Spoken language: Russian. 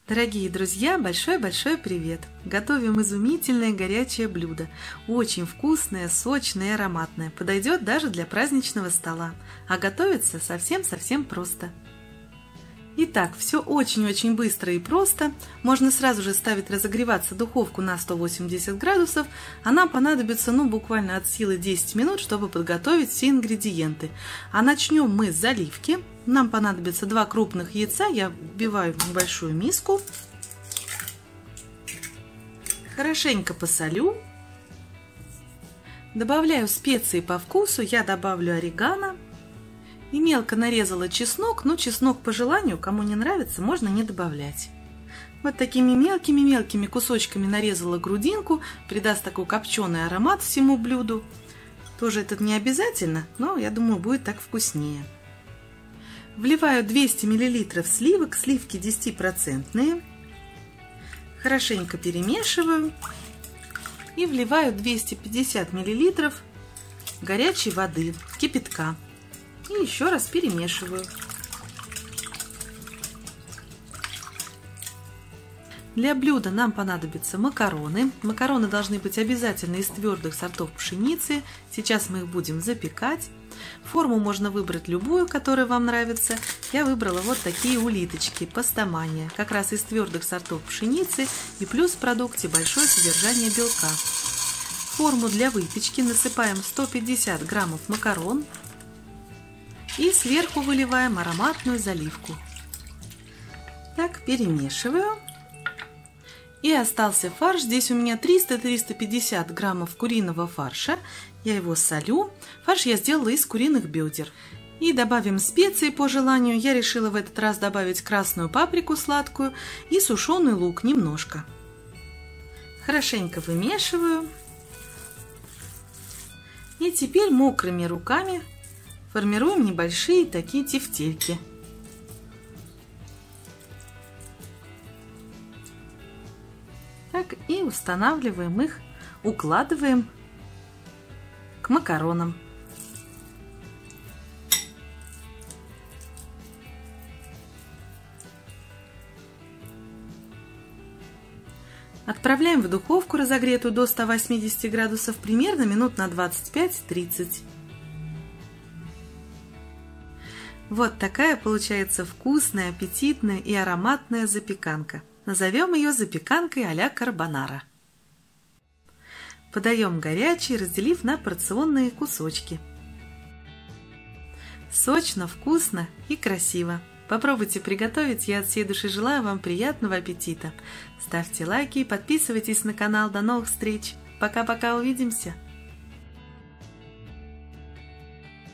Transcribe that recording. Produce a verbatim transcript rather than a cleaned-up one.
Дорогие друзья, большой-большой привет! Готовим изумительное горячее блюдо. Очень вкусное, сочное и ароматное. Подойдет даже для праздничного стола. А готовится совсем-совсем просто. Итак, все очень-очень быстро и просто. Можно сразу же ставить разогреваться духовку на сто восемьдесят градусов. А нам понадобится ну буквально от силы десять минут, чтобы подготовить все ингредиенты. А начнем мы с заливки. Нам понадобится два крупных яйца. Я вбиваю в небольшую миску. Хорошенько посолю. Добавляю специи по вкусу. Я добавлю орегано. И мелко нарезала чеснок, но чеснок по желанию, кому не нравится, можно не добавлять. Вот такими мелкими-мелкими кусочками нарезала грудинку, придаст такой копченый аромат всему блюду. Тоже это не обязательно, но я думаю, будет так вкуснее. Вливаю двести миллилитров сливок, сливки десятипроцентные. Хорошенько перемешиваю и вливаю двести пятьдесят миллилитров горячей воды, кипятка. И еще раз перемешиваю. Для блюда нам понадобятся макароны. Макароны должны быть обязательно из твердых сортов пшеницы. Сейчас мы их будем запекать. Форму можно выбрать любую, которая вам нравится. Я выбрала вот такие улиточки Пастамания, как раз из твердых сортов пшеницы, и плюс в продукте большое содержание белка. В форму для выпечки насыпаем сто пятьдесят граммов макарон. И сверху выливаем ароматную заливку. Так, перемешиваю. И остался фарш. Здесь у меня триста — триста пятьдесят граммов куриного фарша. Я его солю. Фарш я сделала из куриных бедер. И добавим специи по желанию. Я решила в этот раз добавить красную паприку сладкую и сушеный лук немножко. Хорошенько вымешиваю. И теперь мокрыми руками формируем небольшие такие тефтельки. Так, и устанавливаем их, укладываем к макаронам. Отправляем в духовку, разогретую до ста восьмидесяти градусов, примерно минут на двадцать пять — тридцать. Вот такая получается вкусная, аппетитная и ароматная запеканка. Назовем ее запеканкой а-ля карбонара. Подаем горячий, разделив на порционные кусочки. Сочно, вкусно и красиво. Попробуйте приготовить, я от всей души желаю вам приятного аппетита. Ставьте лайки и подписывайтесь на канал. До новых встреч. Пока-пока, увидимся.